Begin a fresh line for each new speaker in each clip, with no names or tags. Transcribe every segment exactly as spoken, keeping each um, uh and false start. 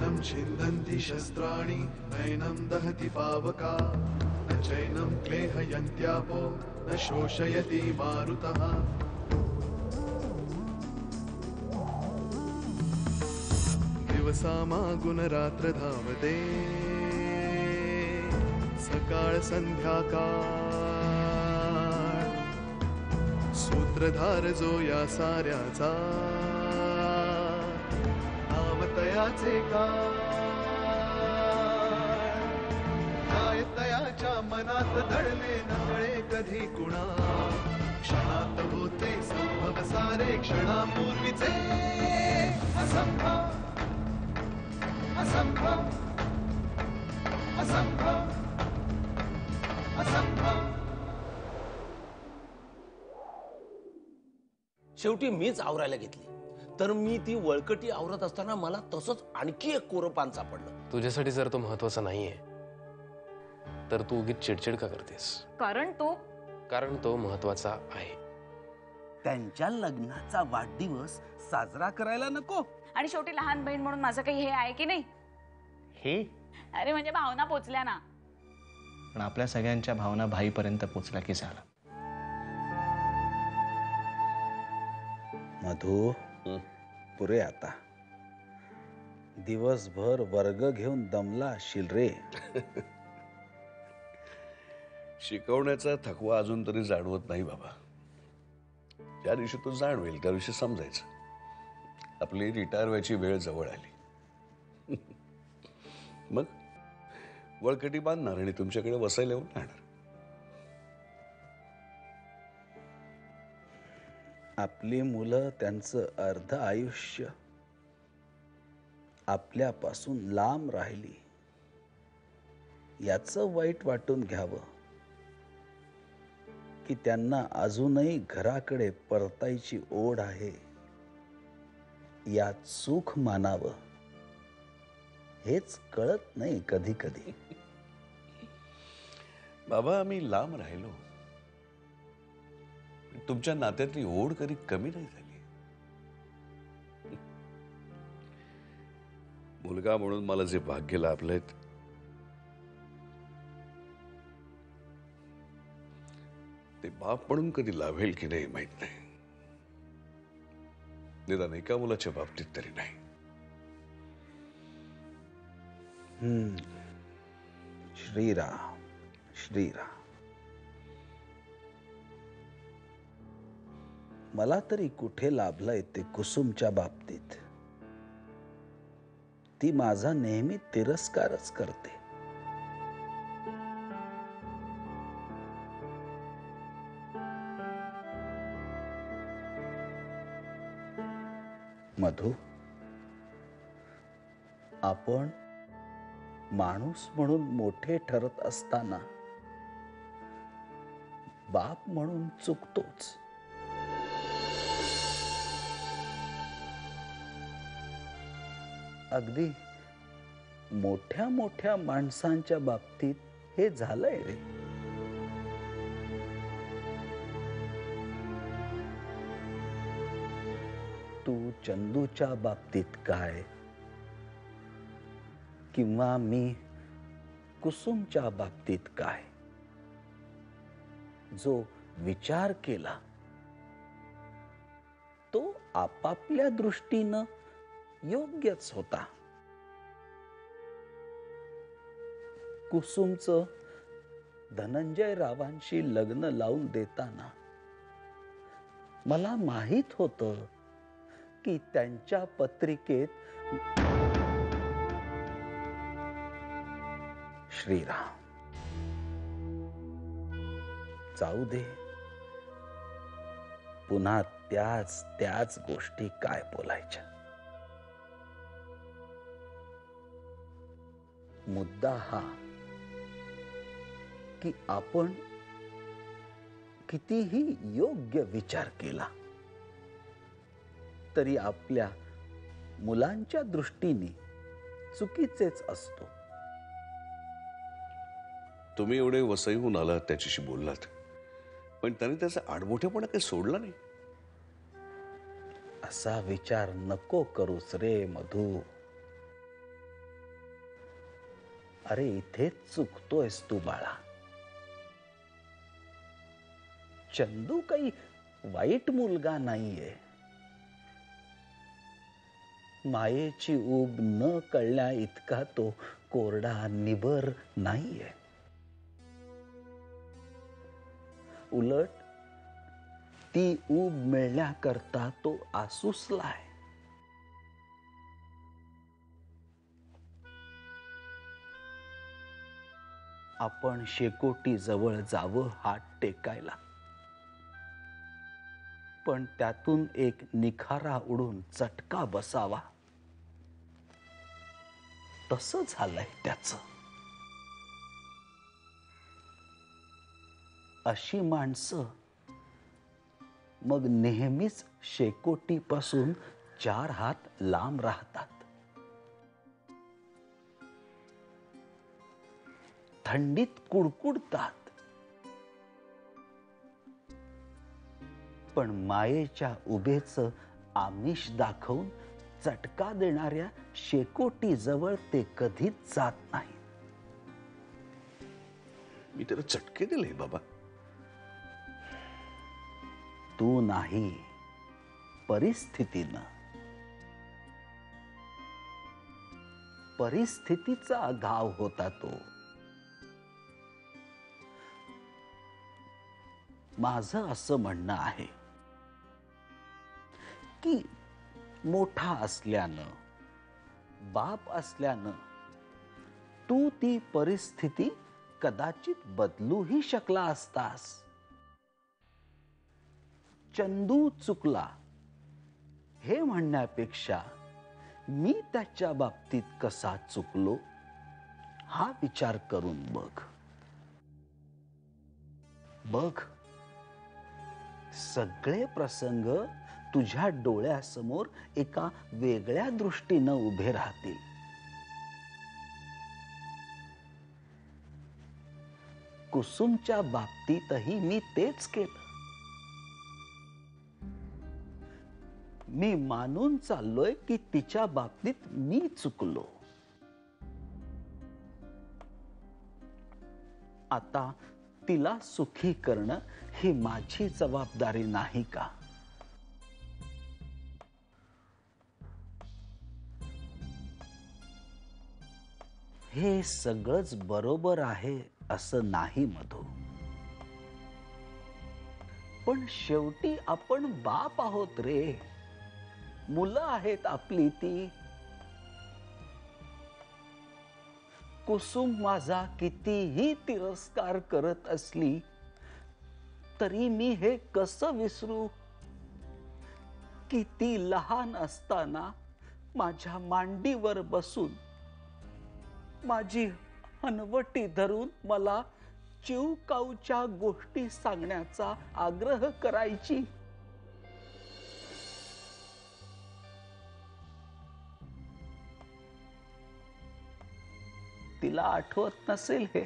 नैनं छिन्दन्ति शस्त्राणि नैनं दहति पावका न चैनं क्लेहयन्त्यापो न शोषयति मारुतः दिवसामागुणरात्र धावते सकाळ संध्याकाळ सूत्रधार जो या साऱ्याचा नामतयाचे काळ काय तयाच्या मनात दडले नकळे कधी कुणा क्षणात होते संभव सारे क्षणापूर्वीचे असंभव असंभव असंभव असंभव.
शेवटी मीच आवरायला घेतली तर मी ती वळकटी आवरत असताना मला तसंच आणखी एक कोरं पान सापडलं.
तुझ्यासाठी जर तो महत्वाचा नाहीये तर तू उगीच चिडचिड का करतेस?
कारण तो
कारण तो महत्वाचा आहे.
त्यांच्या लग्नाचा वाढदिवस साजरा करायला नको.
आणि शेवटी लहान बहीण म्हणून माझं काही हे आहे की नाही?
हे
अरे म्हणजे भावना पोचल्या ना.
पण आपल्या सगळ्यांच्या भावना भाईपर्यंत पोचल्या की झालं.
मधु पुरे आता दिवसभर वर्ग घेऊन दमला असशील रे.
शिकवण्याचा थकवा अजून तरी जाणवत नाही बाबा. ज्या दिवशी तो जाणवेल त्या दिवशी समजायचं आपली रिटायर व्हायची वेळ जवळ आली. मग वळकटी बांधणार आणि तुमच्याकडे वसायला येऊन राहणार.
आपली मुलं त्यांचं अर्ध आयुष्य आपल्यापासून लांब राहिली याचं वाईट वाटून घ्यावं की त्यांना अजूनही घराकडे परतायची ओढ आहे यात सुख मानावं हेच कळत नाही कधी कधी.
बाबा आम्ही लांब राहिलो तुमच्या नात्यातली ओढ कधी कमी नाही झाली. मुलगा म्हणून मला जे भाग्य लाभलंय ते बाप म्हणून कधी लाभेल की नाही माहित नाही. निदान एका मुलाच्या बाबतीत तरी नाही.
हम्म श्रीराम श्रीराम. मला तरी कुठे लाभलंय ते कुसुमच्या बाबतीत. ती माझा नेहमी तिरस्कारच करते. मधु आपण माणूस म्हणून मोठे ठरत असताना बाप म्हणून चुकतोच. अगदी मोठ्या मोठ्या माणसांच्या बाबतीत हे झालंय रे. तू चंदूच्या बाबतीत काय किंवा मी कुसुमच्या बाबतीत काय जो विचार केला तो आपापल्या दृष्टीनं योग्यच होता. कुसुमचं धनंजय रावांशी लग्न लावून देताना मला माहित होतं की त्यांच्या पत्रिकेत श्रीराम जाऊ दे. पुन्हा त्याच त्याच गोष्टी काय बोलायच्या. मुद्दा हा की आपण कितीही योग्य विचार केला तरी आपल्या मुलांच्या दृष्टीने चुकीचेच असतो.
तुम्ही एवढे वसईहून आलात त्याच्याशी बोललात पण त्याने त्याचा आडमोठेपणा काही सोडला नाही.
असा विचार नको करूस रे मधु. अरे इथेच चुकतोयस तू बाळा. चंदू काही वाईट मुलगा नाहीये. मायेची ऊब न कळल्या इतका तो कोरडा निबर नाहीये. उलट ती ऊब मिळण्याकरता तो आसुसलाय. आपण शेकोटी जवळ जावं हात टेकायला, पण त्यातून एक निखारा उडून चटका बसावा, तसं झालंय त्याचं. अशी माणसं मग नेहमीच शेकोटीपासून चार हात लांब राहतात. थंडीत कुडकुडतात, पण मायेच्या उभेचं आमिष दाखवून चटका देणाऱ्या शेकोटी जवळ ते कधीच जात नाही.
मी त्याला चटके दिले बाबा.
तू नाही, परिस्थितीनं. परिस्थितीचा घाव होता तो. माझं असं म्हणणं आहे की मोठा असल्यानं, बाप असल्यानं तू ती परिस्थिती कदाचित बदलूही शकला असतास. चंदू चुकला हे म्हणण्यापेक्षा मी त्याच्या बाबतीत कसा चुकलो हा विचार करून बघ. बघ, सगळे प्रसंग तुझ्या डोळ्यासमोर एका वेगळ्या दृष्टीनं उभे राहतील. कुसुमच्या बाबतीतही मी तेच केलं. मी मानून चाललोय की तिच्या बाबतीत मी चुकलो. आता तिला सुखी करणं ही माझी जबाबदारी नाही का? हे सगळंच बरोबर आहे असं नाही मधू, पण शेवटी आपण बाप आहोत रे. मुलं आहेत आपली ती. कुसुम माझा कितीही तिरस्कार करत असली तरी मी हे कसं विसरू की ती लहान असताना माझ्या मांडीवर बसून माझी हनवटी धरून मला चिवकाऊच्या गोष्टी सांगण्याचा आग्रह करायची. तिला आठवत नसेल हे.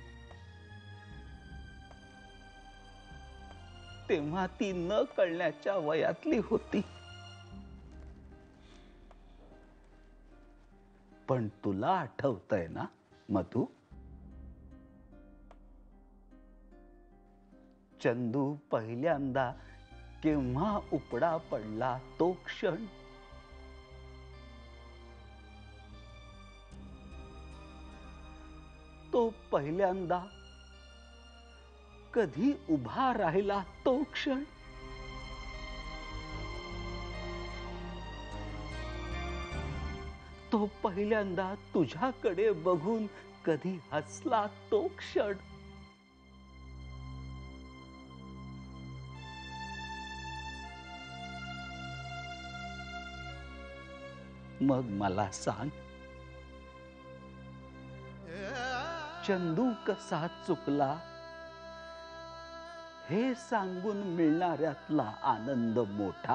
तेव्हा ती न कळण्याच्या वयातली होती. पण तुला आठवतंय ना मधू? चंदू पहिल्यांदा केव्हा उपडा पडला तो क्षण? तो पहिल्यांदा कधी उभा राहिला तो क्षण? तो पहिल्यांदा तुझ्याकडे बघून कधी हसला तो क्षण? मग मला सांग, चंदू कसा चुकला हे सांगून मिळणाऱ्यातला आनंद मोठा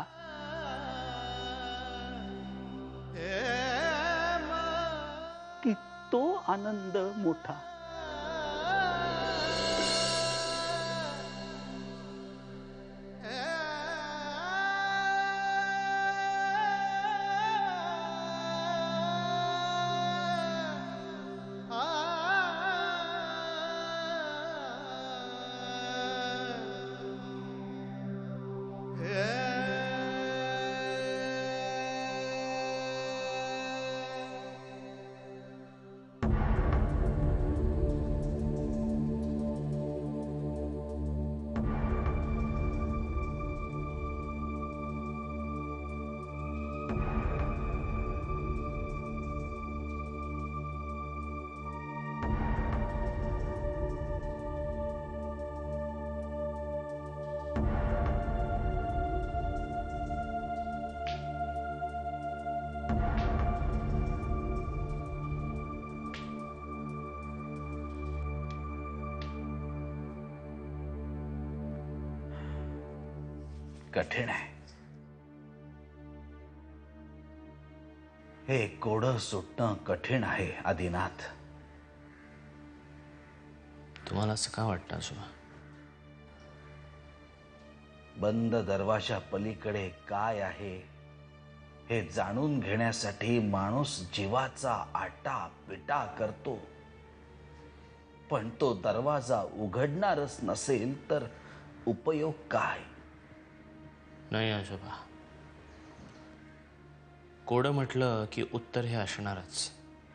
की तो आनंद मोठा?
आ
कठीण आहे. हे कोडं सुटणं कठीण आहे आदिनाथ.
तुम्हाला असं का वाटतं आजोबा?
बंद दरवाजा पलीकडे काय आहे हे जाणून घेण्यासाठी माणूस जीवाचा आटा पिटा करतो. पण तो दरवाजा उघडणारच नसेल तर उपयोग काय?
नाही आजोबा, कोडं म्हटलं की उत्तर हे असणारच.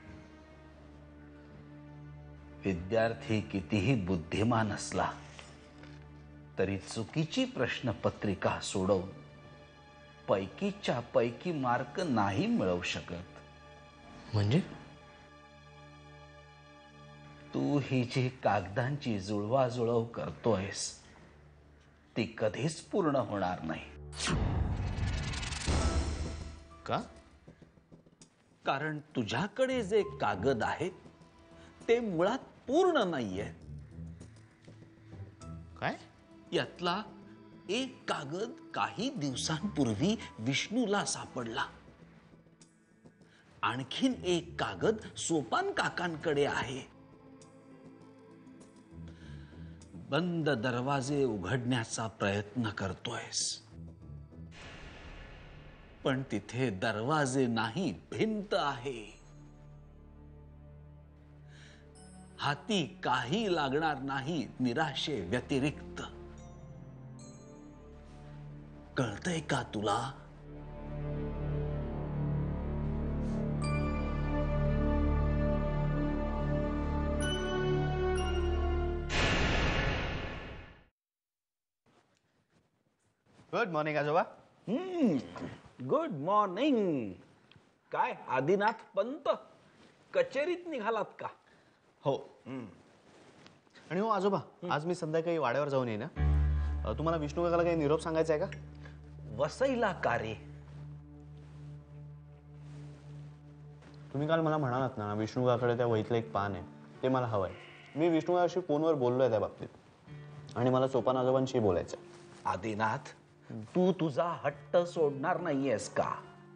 विद्यार्थी कितीही बुद्धिमान असला तरी चुकीची प्रश्नपत्रिका सोडवून पैकीच्या पैकी मार्क नाही मिळवू शकत.
म्हणजे
तू ही जी कागदांची जुळवाजुळव करतोयस ती कधीच पूर्ण होणार नाही.
का?
कारण तुझ्याकडे जे कागद आहेत ते मुळात पूर्ण नाहीये.
काय?
यातला एक कागद काही दिवसांपूर्वी विष्णूला सापडला. आणखीन एक कागद सोपान काकांकडे आहे. बंद दरवाजे उघडण्याचा प्रयत्न करतोयस, पण तिथे दरवाजे नाही, भिंत आहे. हाती काही लागणार नाही निराशे व्यतिरिक्त. कळतंय का तुला?
गुड मॉर्निंग आजोबा.
Good morning. काय आदिनाथ पंत, कचेरीत निघालात का?
हो. आणि हो आजोबा, आज मी संध्याकाळी वाड्यावर जाऊन येईन. अ, तुम्हाला विष्णू काकाला काही निरोप सांगायचा आहे का?
वसईला का रे?
तुम्ही काल मला म्हणालात ना, विष्णू काकाकडे त्या वहीतलं एक पान आहे, ते मला हवंय. मी विष्णू काकाशी फोनवर बोललोय त्या बाबतीत, आणि मला सोपान आजोबांशी बोलायचं.
आदिनाथ, तू तुझा हट्ट सोडणार नाहीयेस का?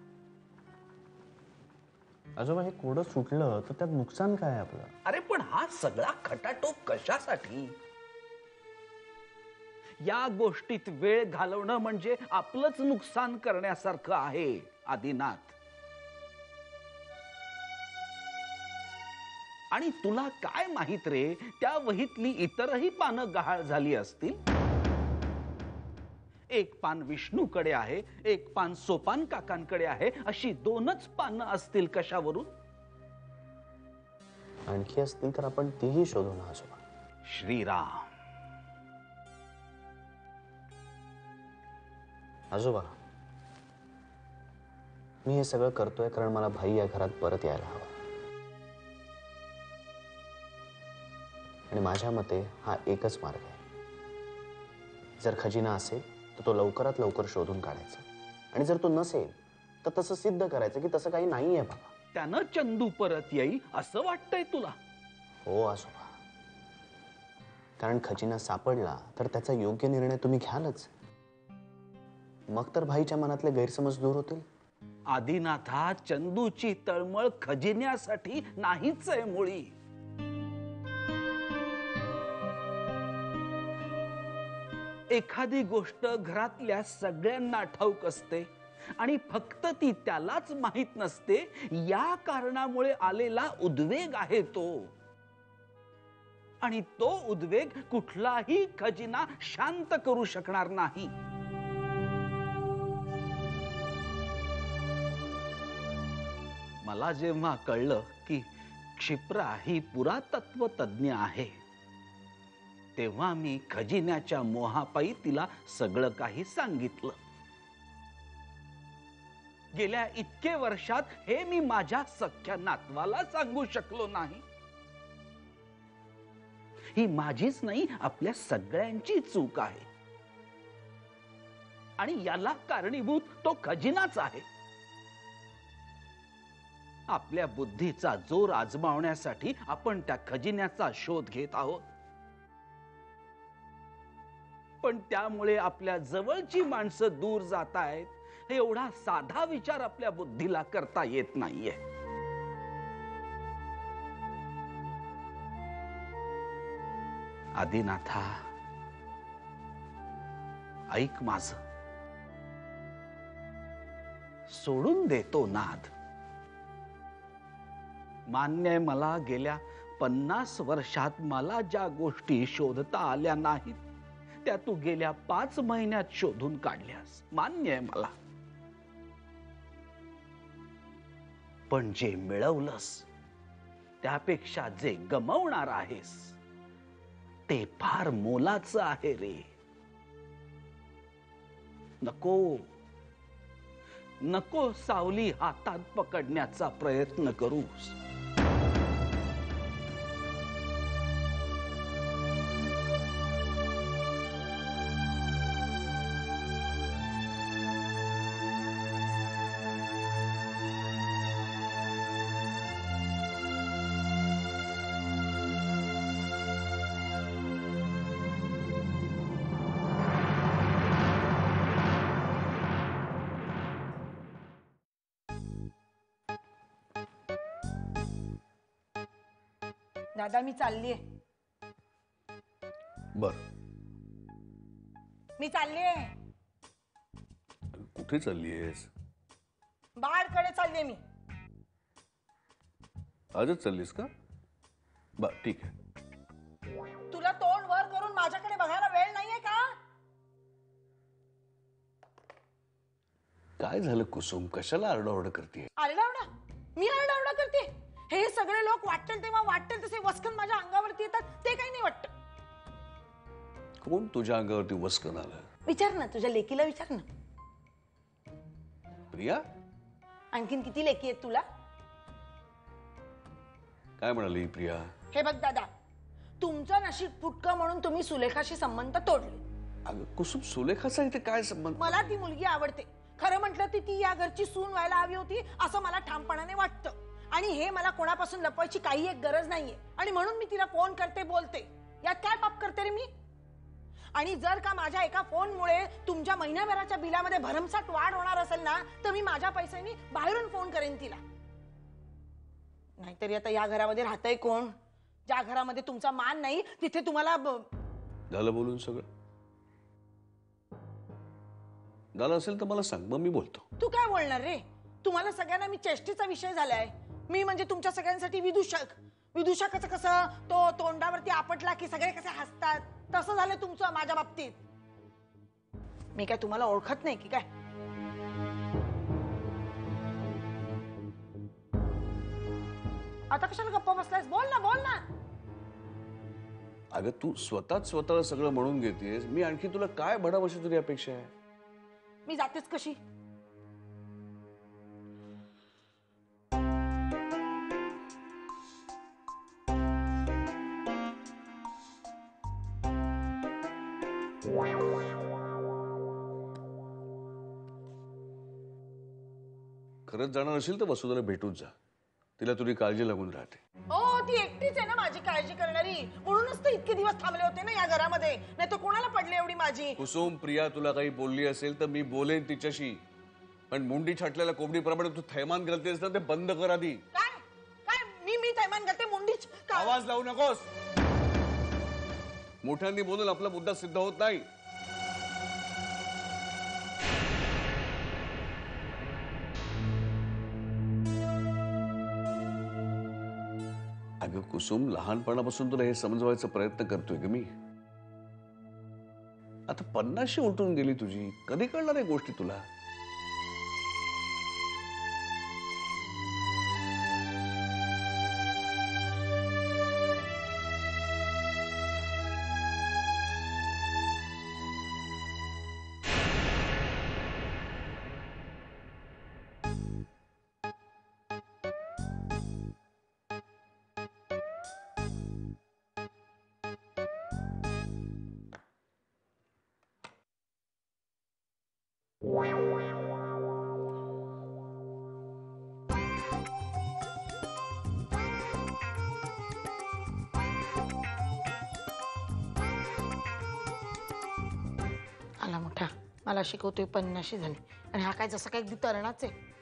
आजोबा, हे कोडं सुटलं तर त्यात नुकसान काय आहे आपलं?
अरे पण हा सगळा खटाटोप कशासाठी? या गोष्टीत वेळ घालवणं म्हणजे आपलंच नुकसान करण्यासारखं आहे आदिनाथ. आणि तुला काय माहित रे, त्या वहीतली इतरही पानं गहाळ झाली असतील. एक पान विष्णूकडे आहे, एक पान सोपान काकांकडे आहे, अशी दोनच पानं असतील कशावरून?
आणखी असतील तर आपण तीही शोधू ना आजोबा.
श्रीराम.
आजोबा, मी हे सगळं करतोय कारण मला भाई या घरात परत यायला हवा. आणि माझ्या मते हा एकच मार्ग आहे. जर खजिना असेल तर तो लवकरात लवकर शोधून काढायचा, आणि जर तो नसेल तर तसं सिद्ध करायचं की तसं काही नाहीये बाबा.
त्यानं चंदू परत येईल असं वाटतंय तुला?
हो आजोबा, कारण खजिना सापडला तर त्याचा योग्य निर्णय तुम्ही घ्यालच. मग तर भाईच्या मनातले गैरसमज दूर होतील.
आदिनाथा, चंदूची तळमळ खजिन्यासाठी नाहीच आहे मुळी. एखादी गोष्ट घरातल्या सगळ्यांना ठाऊक असते आणि फक्त ती त्यालाच माहित नसते. या कारणामुळे आलेला उद्वेग आहे तो, आणि तो उद्वेग कुठलाही खजिना शांत करू शकणार नाही. मला जेव्हा कळलं की क्षिप्रा ही पुरातत्व तज्ञ आहे, तेव्हा मी खजिन्याच्या मोहापायी तिला सगळं काही सांगितलं. गेल्या इतके वर्षात हे मी माझ्या सख्या नातवाला सांगू शकलो नाही. ही माझीच नाही, आपल्या सगळ्यांची चूक आहे. आणि याला कारणीभूत तो खजिनाच आहे. आपल्या बुद्धीचा जोर आजमावण्यासाठी आपण त्या खजिन्याचा शोध घेत आहोत. पण त्यामुळे आपल्या जवळची माणसं दूर जात आहेत एवढा साधा विचार आपल्या बुद्धीला करता येत नाहीये. आदिनाथा, ऐक माझ, सोडून देतो नाद. मान्य आहे मला गेल्या पन्नास वर्षात मला ज्या गोष्टी शोधता आल्या नाहीत त्या तू गेल्या पाच महिन्यात शोधून काढल्यास. मान्य आहे मला. पण जे मिळवलंस त्यापेक्षा जे गमावणार आहेस ते फार मोलाचं आहे रे. नको नको सावली हातात पकडण्याचा प्रयत्न करूस.
दादा मी चाललीये.
बर,
मी चाललीये.
कुठे चाललीयस?
बाळकडे चाललीये मी.
आजच चाललीस का? बर, ठीक आहे.
तुला तोंड वर करून माझ्याकडे बघायला वेळ नाहीये का?
काय झालं कुसुम? कशाला आरडाओरडा करते?
आरडाओरडा? मी आरडाओरडा करते? हे सगळे लोक वाटतील तेव्हा वाटतील तसे वस्कन माझ्या अंगावरती येतात ते काही नाही वाटत.
कोण तुझ्या अंगावरती वस्कन आलं?
विचार ना, तुझ्या लेकीला विचार ना.
प्रिया?
आणखीन किती लेकी आहेत तुला?
काय म्हणाली प्रिया?
हे बघ दादा, तुमचं नशीब फुटकं म्हणून तुम्ही सुलेखाशी संबंध तोडले.
अगं कुसुम, सुलेखाचा इथे काय संबंध?
मला ती मुलगी आवडते. खरं म्हटलं ती ती या घरची सून व्हायला हवी होती असं मला ठामपणाने वाटतं. आणि हे मला कोणापासून लपवायची काही एक गरज नाहीये. आणि म्हणून मी तिला फोन करते, बोलते. यात काय पाप करते रे मी? आणि जर का माझ्या एका फोनमुळे तुमच्या महिन्याभराच्या बिलामध्ये भरमसाठ वाढ होणार असेल ना तर मी माझ्या पैशांनी बाहेरून फोन करेन तिला. नाहीतरी आता या घरामध्ये राहतंय कोण? ज्या घरामध्ये तुमचा मान नाही तिथे तुम्हाला
झालं बोलून सगळं? झालं असेल तर मला सांग, मग मी बोलतो.
तू काय बोलणार रे? तुम्हाला सगळ्यांना मी चेष्टेचा विषय झालाय. मी म्हणजे तुमच्या सगळ्यांसाठी विदूषक. विदूषकाचं कसं तो तोंडावरती आपटला की सगळे कसे हसतात तसं झालं तुमचं माझ्या बाबतीत. मी काय तुम्हाला ओळखत नाही की काय? आता कशाला गप्पा बसलायस? बोल ना, बोल ना.
अगं तू स्वतःच स्वतःला सगळं म्हणून घेतेस. मी आणखी तुला काय भडावशी तुझी अपेक्षा आहे?
मी जातेच कशी?
खरंच जाणार असेल तर वसुधाला भेटून जा. तिला तुझी काळजी लागून राहते.
हो, ती एकटीच आहे ना माझी काळजी करणारी. म्हणूनच तर इतके दिवस थांबले होते ना या घरामध्ये. नाही तर कोणाला पडले एवढी माझी?
कुसुम, प्रिया तुला काही बोलली असेल तर मी बोलेन तिच्याशी. पण मुंडी छाटलेल्या कोंबडीप्रमाणे तू थैमान घालतेस ना, ते बंद कर आधी.
काय काय मी मी थैमान घालते? मुंडीच का?
आवाज लावू नकोस. मोठ्यांनी बोलून आपला मुद्दा सिद्ध होत नाही. अगं कुसुम, लहानपणापासून तुला हे समजवायचा प्रयत्न करतोय की मी. आता पन्नाशी उलटून गेली तुझी. कधी कळणार आहे गोष्टी तुला?
मला शिकवतोय पन्नाशी झाली आणि हा काय जसा काय अगदी तरणाच आहे.